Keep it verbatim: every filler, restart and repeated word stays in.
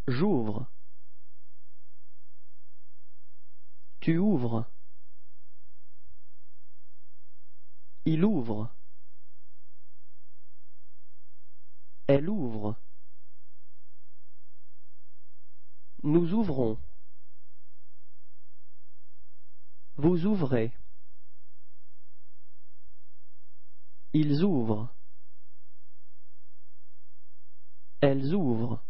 J'ouvre. Tu ouvres. Il ouvre. Elle ouvre. Nous ouvrons. Vous ouvrez. Ils ouvrent. Elles ouvrent.